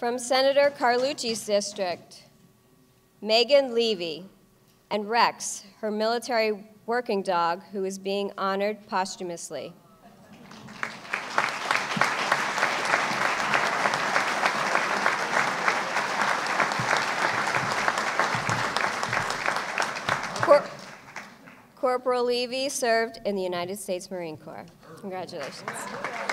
From Senator Carlucci's district, Megan Levy, and Rex, her military working dog, who is being honored posthumously. Corporal Levy served in the United States Marine Corps. Congratulations.